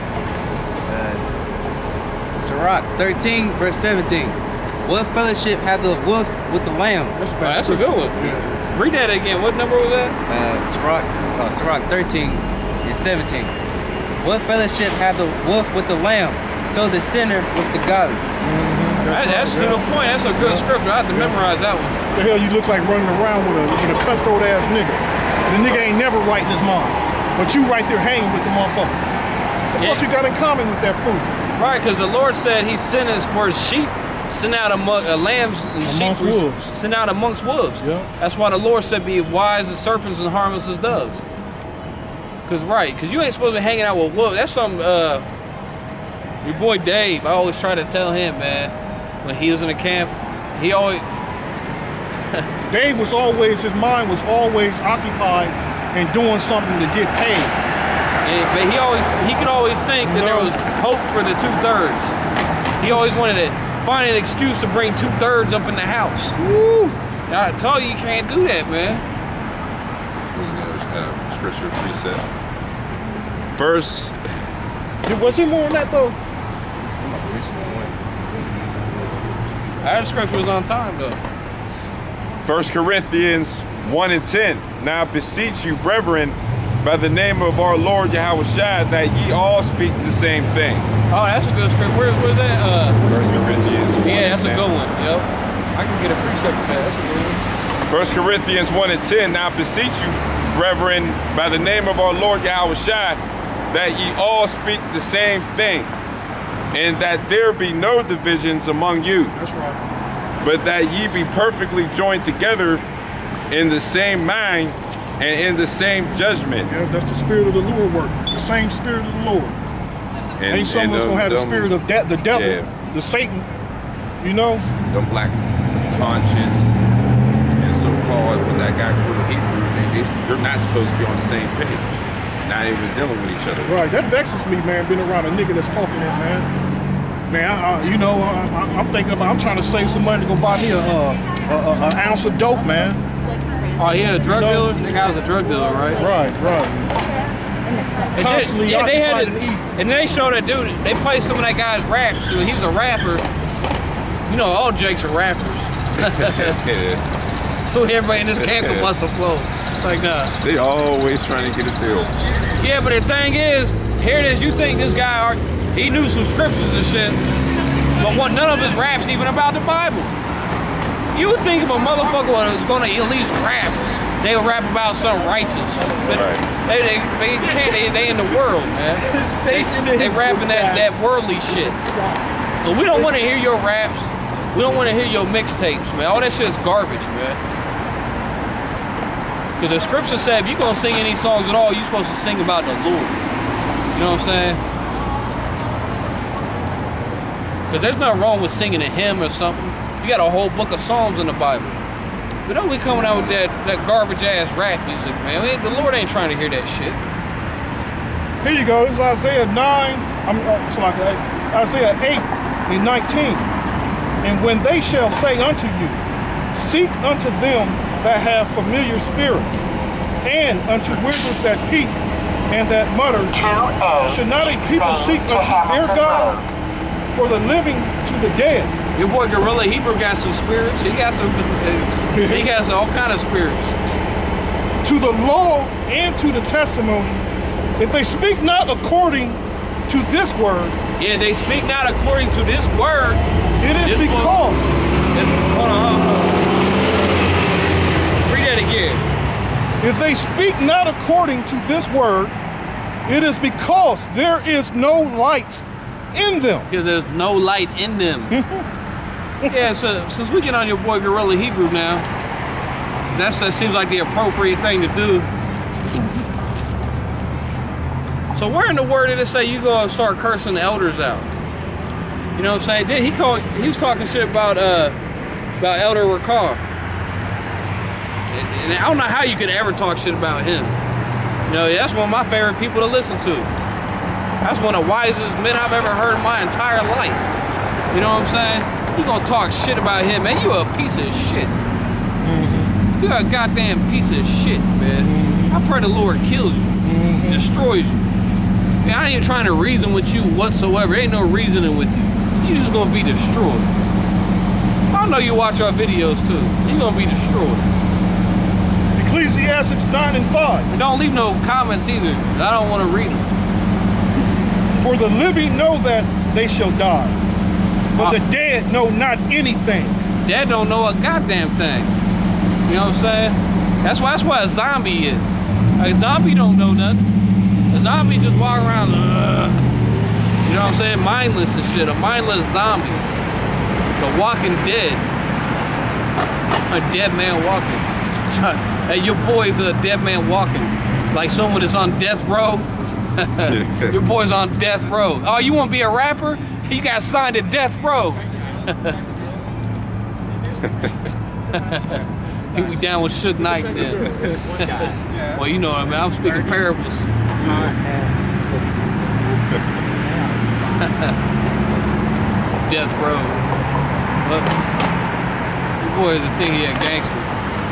Sirach thirteen, verse seventeen. What fellowship hath the wolf with the lamb? That's a, Oh, that's a good one. Yeah. Read that again. What number was that? Uh, Sirach, uh, Sirach thirteen and seventeen. What fellowship hath the wolf with the lamb? So the sinner with the godly. Mm-hmm. That, that's right, to yeah. the point. That's a good Yeah. scripture. I have to Yeah. memorize that one. The hell you look like running around with a, with a cutthroat ass nigga. The nigga ain't never right in his mind. But you right there hanging with the motherfucker. The Yeah. fuck you got in common with that fool? Right, because the Lord said he sent his word sheep, sent out among uh, lambs and Amongst sheep, wolves. sent out amongst wolves. Yeah. That's why the Lord said be wise as serpents and harmless as doves. Cause right, cause you ain't supposed to be hanging out with wolves. That's some uh, your boy Dave. I always try to tell him, man, when he was in the camp, he always. Dave was always, his mind was always occupied and doing something to get paid. Yeah, but he always, he could always think that there No. was hope for the two thirds. He always wanted to find an excuse to bring two thirds up in the house. Woo! I told you you can't do that, man. Uh, scripture precept. First, Was there more than that though? Our scripture was on time though. First Corinthians one and ten. Now beseech you, brethren, by the name of our Lord Yahushua, that ye all speak the same thing. Oh, that's a good script. Where, where's that? Uh, First Corinthians. yeah, that's a one good and one. Yep. I can get a precept for that. That's a good one. ten. First Corinthians one and ten. Now beseech you, brethren, by the name of our Lord Yahushua, that ye all speak the same thing, and that there be no divisions among you, That's right. but that ye be perfectly joined together in the same mind and in the same judgment. Yeah, that's the spirit of the Lord work. The same spirit of the Lord. And, Ain't some of us them- gonna have the them- spirit of de the devil, yeah. the Satan, you know? them black conscience and so-called when that guy grew to Hebrew, they, they, you're not supposed to be on the same page. not even dealing with each other. Right, that vexes me, man, being around a nigga that's talking it, man. Man, I, I, you know, I, I, I'm thinking about, I'm trying to save some money to go buy me a, a, a, a an ounce of dope, man. Oh, yeah, a drug dealer? That guy was a drug dealer, right? Right, right. And Constantly they, yeah, they had occupied it, and eating. and they showed that dude, they played some of that guy's raps. He was a rapper. You know, all Jakes are rappers. Who everybody in this camp can bust a flow. Like, nah. They always trying to get a deal. Yeah, but the thing is, here it is, you think this guy, are, he knew some scriptures and shit, but what, none of his raps even about the Bible. You would think if a motherfucker was gonna at least rap, they would rap about something righteous. But right. they, they, they can't, they, they in the world, man. They, they rapping that, that worldly shit. But we don't wanna hear your raps. We don't wanna hear your mixtapes, man. All that shit is garbage, man. Because the scripture said if you're gonna sing any songs at all, you're supposed to sing about the Lord. You know what I'm saying? Because there's nothing wrong with singing a hymn or something. You got a whole book of Psalms in the Bible. But don't be coming out with that, that garbage ass rap music, man. We, the Lord ain't trying to hear that shit. Here you go, this is Isaiah nine, I'm uh, it's like Isaiah eight and nineteen. And when they shall say unto you, seek unto them that have familiar spirits, and unto wizards that peep and that mutter, should not a people seek unto their God, for the living to the dead? Your boy Gorilla Hebrew got some spirits. He got some. He got some, all kind of spirits. To the law and to the testimony, if they speak not according to this word, Yeah, they speak not according to this word. it is This because. This, hold on, hold on. Read that again. If they speak not according to this word, it is because there is no light in them. Because there's no light in them. Yeah, so since we get on your boy Gorilla Hebrew now, that's, that seems like the appropriate thing to do. So where in the word did it say you go and start cursing the elders out? You know what I'm saying? Did he called? He was talking shit about uh about Elder Rakar. And, and I don't know how you could ever talk shit about him. You know, that's one of my favorite people to listen to. That's one of the wisest men I've ever heard in my entire life. You know what I'm saying? You gonna talk shit about him, man? You a piece of shit. Mm-hmm. You a goddamn piece of shit, man. Mm-hmm. I pray the Lord kills you, mm-hmm. destroys you. Man, I ain't even trying to reason with you whatsoever. There ain't no reasoning with you. You just gonna be destroyed. I know you watch our videos too. You gonna be destroyed. Ecclesiasticus nine and five. And don't leave no comments either. I don't want to read them. For the living know that they shall die, but the dead know not anything. Dead don't know a goddamn thing. You know what I'm saying? That's why that's what a zombie is. A zombie don't know nothing. A zombie just walk around, uh, you know what I'm saying? Mindless and shit. A mindless zombie. The Walking Dead. A dead man walking. Hey, your boy's a dead man walking. Like someone that's on death row. Your boy's on death row. Oh, you want to be a rapper? You got signed to death row. He be down with Suge Knight then. Well, you know what I mean. I'm speaking parables. Death row. Well, your boy is a thing he a gangster.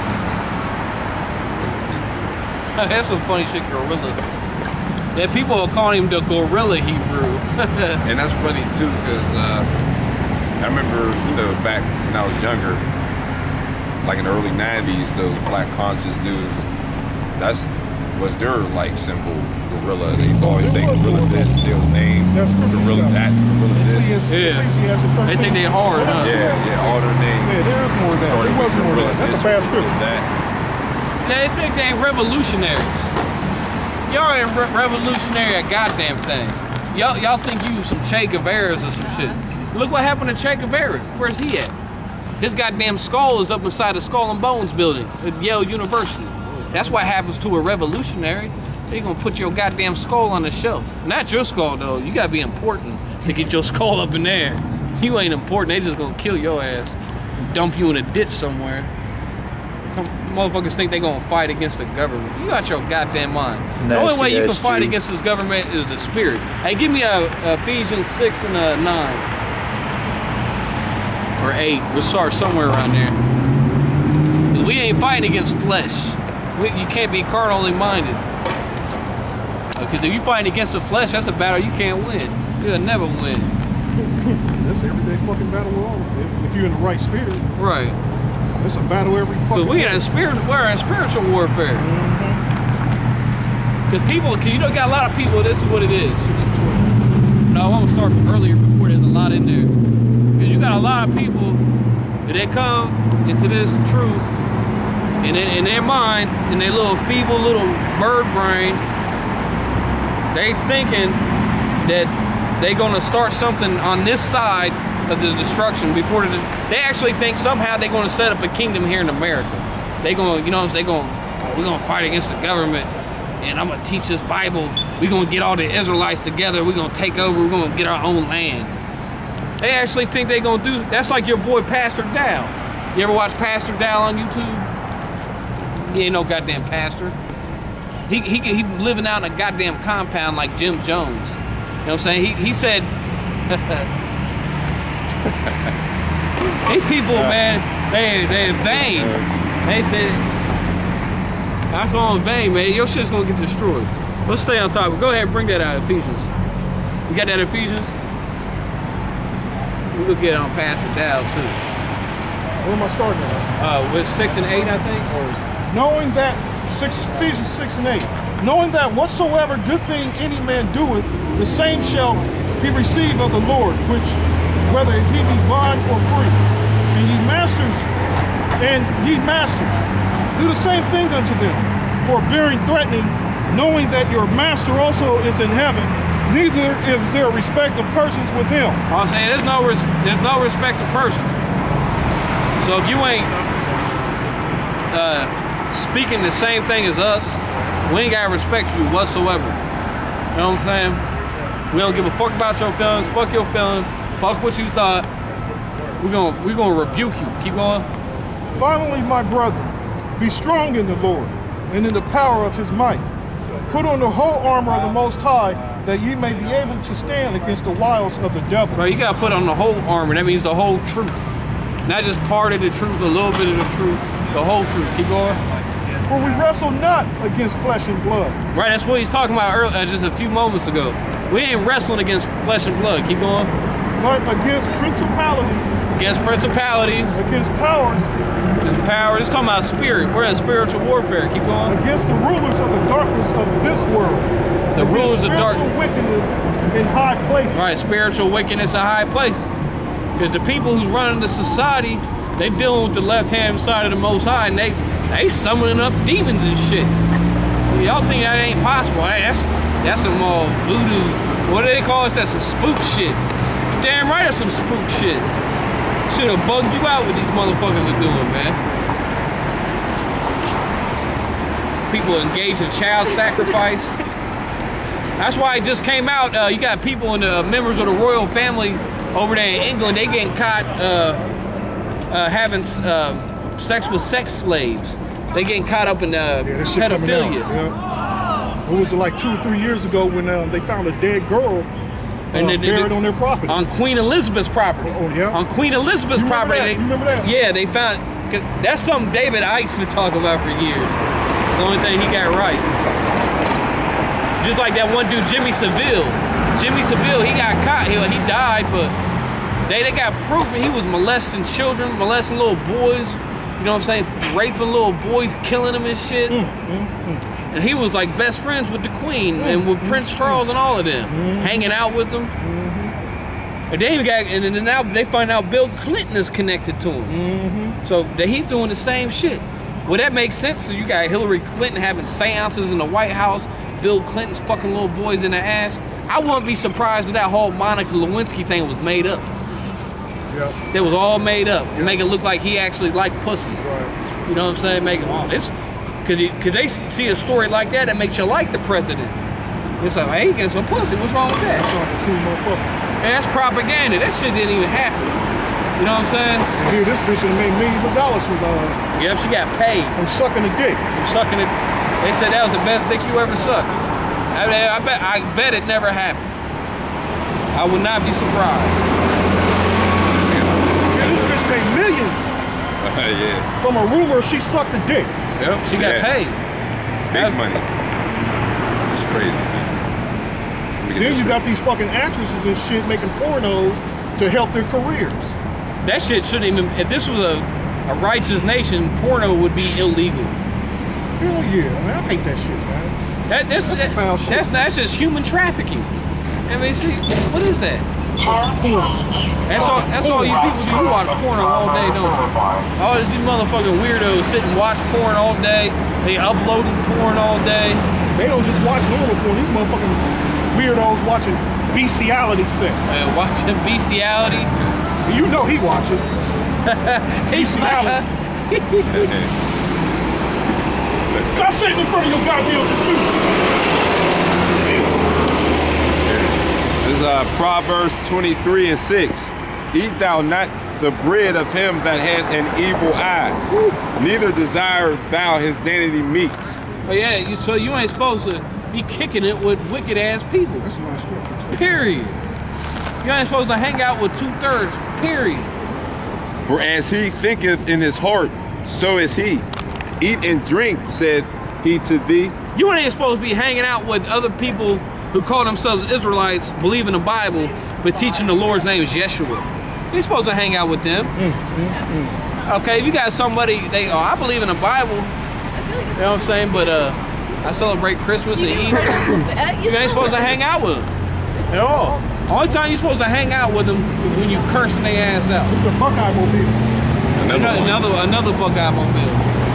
That's some funny shit, Gorilla. Yeah, people are calling him the Gorilla Hebrew. And that's funny too, because uh, I remember, you know, back when I was younger, like in the early nineties, those black conscious dudes, that's was their like symbol, Gorilla. They used to always say Gorilla this, steal his name, That's Gorilla that, Gorilla this. Yeah. They think they hard, huh? Yeah, yeah, all their names. Yeah, there is more of that. There was more of that. That's a bad scripture. That. They think they ain't revolutionaries. Y'all ain't re revolutionary a goddamn thing. Y'all y'all think you some Che Guevara's or some shit. Look what happened to Che Guevara. Where's he at? His goddamn skull is up inside the Skull and Bones building at Yale University. That's what happens to a revolutionary. They gonna put your goddamn skull on the shelf. Not your skull though. You gotta be important to get your skull up in there. You ain't important. They just gonna kill your ass, dump you in a ditch somewhere. motherfuckers think they gonna fight against the government. You got your goddamn mind. The Nasty only way you can ass fight Jew. against this government is the spirit. Hey, give me a, a Ephesians six and a nine. Or eight. We'll start somewhere around there. Cause we ain't fighting against flesh. We, you can't be carnally minded. Because if you fighting against the flesh, that's a battle you can't win. You'll never win. That's an everyday fucking battle we're on. If, if you're in the right spirit. Right. It's a battle every fucking Cause we in a spirit, we're in spiritual warfare. Cause people, cause you know, got a lot of people. This is what it is. No, I want to start earlier before there's a lot in there. Cause you got a lot of people that they come into this truth, and in, in their mind, in their little feeble little bird brain, they thinking that they gonna start something on this side of the destruction before the, they actually think somehow they're gonna set up a kingdom here in America. They gonna, you know, they gonna, we're gonna fight against the government, and I'm gonna teach this Bible. We're gonna get all the Israelites together. We're gonna take over. We're gonna get our own land. They actually think they're gonna do. That's like your boy Pastor Dow. You ever watch Pastor Dow on YouTube? He ain't no goddamn pastor. He he he living out in a goddamn compound like Jim Jones. You know what I'm saying? He he said. These people, man, they they vain. They they. That's all in vain, man. Your shit's gonna get destroyed. Let's stay on top. Go ahead and bring that out, Ephesians. You got that Ephesians? We'll get it on Pastor Dow too. Where am I starting at? Uh, with six and eight, I think. Or Knowing that, six, Ephesians six and eight. Knowing that whatsoever good thing any man doeth, the same shall he receive of the Lord, which whether he be bond or free. And ye masters, and ye masters, do the same thing unto them, forbearing threatening, knowing that your master also is in heaven, neither is there respect of persons with him. I'm saying there's no res there's no respect of person. So if you ain't uh, speaking the same thing as us, we ain't gotta respect you whatsoever. You know what I'm saying? We don't give a fuck about your feelings. Fuck your feelings. Fuck what you thought. We're gonna we're gonna rebuke you. Keep going. Finally, my brother, be strong in the Lord and in the power of his might. Put on the whole armor of the Most High, that ye may be able to stand against the wiles of the devil. Bro, you gotta put on the whole armor. That means the whole truth. Not just part of the truth, a little bit of the truth, the whole truth. Keep going. For we wrestle not against flesh and blood. Right, that's what he's talking about earlier, uh, just a few moments ago. We ain't wrestling against flesh and blood. Keep going. But against principalities. Against principalities. Against powers. Against power. It's talking about spirit. We're in spiritual warfare. Keep going. Against the rulers of the darkness of this world. The rulers of darkness. Spiritual wickedness in high places. Right, spiritual wickedness in high places. Because the people who's running the society, they dealing with the left-hand side of the Most High, and they they summoning up demons and shit. Y'all think that ain't possible? Hey, that's that's some uh, voodoo. What do they call it? That's some spook shit. Damn right, that's some spook shit. Should have bugged you out what these motherfuckers are doing, man. People engaged in child sacrifice. That's why it just came out. Uh, you got people and the members of the royal family over there in England. They getting caught uh, uh, having uh, sex with sex slaves. They getting caught up in uh, yeah, this shit coming out, pedophilia. Yeah. It was like two or three years ago when um, they found a dead girl uh, and they, buried they, on their property. On Queen Elizabeth's property. Oh, yeah? On Queen Elizabeth's you property. That? They, you remember that? Yeah, they found, that's something David Icke's been talking about for years. It's the only thing he got right. Just like that one dude, Jimmy Savile. Jimmy Savile, he got caught, he, he died, but they, they got proof that he was molesting children, molesting little boys, you know what I'm saying, raping little boys, killing them and shit. Mm, mm, mm. And he was like best friends with the Queen mm, and with mm, Prince Charles mm, and all of them, mm, hanging out with them. Mm-hmm. And they even got, and then now they find out Bill Clinton is connected to him. Mm-hmm. So that he's doing the same shit. Well, that makes sense. So you got Hillary Clinton having seances in the White House, Bill Clinton's fucking little boys in the ass. I wouldn't be surprised if that whole Monica Lewinsky thing was made up. Yeah. It was all made up. Yeah. Make it look like he actually liked pussy. Right. You know what I'm saying? Make it, oh, this, cause, you, cause they see a story like that that makes you like the president. It's like, hey, he getting some pussy. What's wrong with that? That's like a cool motherfucker. And that's propaganda. That shit didn't even happen. You know what I'm saying? And here, this bitch done made millions of dollars from uh, Yep, she got paid from sucking a dick. from sucking it. They said that was the best dick you ever sucked. I, mean, I bet I bet it never happened. I would not be surprised. Yeah, this bitch made millions yeah. from a rumor she sucked a dick. Yep, she got Yeah. paid. Big That- money. It's crazy, man. Let me get Then this you straight. got these fucking actresses and shit making pornos to help their careers. That shit shouldn't even. If this was a, a righteous nation, porno would be illegal. Hell yeah, I, mean, I hate that shit, man. That, that's, That's that, some foul shit. that's that's just human trafficking. I mean, see, what is that? That's all. That's all you people do. You watch porno all day, don't you? All these motherfucking weirdos sit and watch porn all day. They uploading porn all day. They don't just watch normal porn. These motherfucking weirdos watching bestiality sex. Uh, watching bestiality. You know he watching. He's Bestiality. Stop sitting in front of your goddamn computer. This is uh, Proverbs twenty-three and six. Eat thou not the bread of him that hath an evil eye, neither desire thou his dainty meats. Oh yeah, you, so you ain't supposed to be kicking it with wicked ass people. That's my scripture. Period. You ain't supposed to hang out with two thirds. Period. For as he thinketh in his heart, so is he. Eat and drink, saith he to thee. You ain't supposed to be hanging out with other people who call themselves Israelites, believe in the Bible, but teaching the Lord's name is Yeshua. You're supposed to hang out with them. Mm, mm, mm. Okay, if you got somebody, they oh, I believe in the Bible. You know what I'm saying? But uh, I celebrate Christmas and Easter. You ain't supposed to hang out with them at all. Only time you're supposed to hang out with them is when you cursing their ass out. The Buckeye mobile. Another Another one. another, another Buckeye mobile.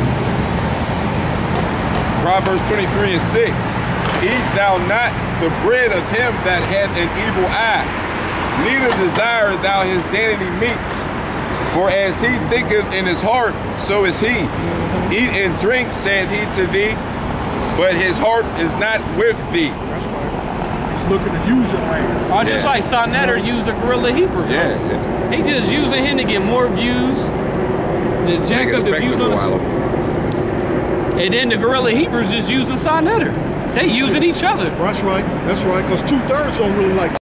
Proverbs twenty-three and six. Eat thou not the bread of him that hath an evil eye, neither desire thou his dainty meats. For as he thinketh in his heart, so is he. Eat and drink, saith he to thee, but his heart is not with thee. That's right. He's looking to use your ass. Oh, just Yeah. like Sonetter used the Gorilla Hebrew. Yeah, yeah. He just using him to get more views. The jack up the views on his. And then the Gorilla Hebrews just using Sonetter. They using each other. That's right. That's right. Because two thirds don't really like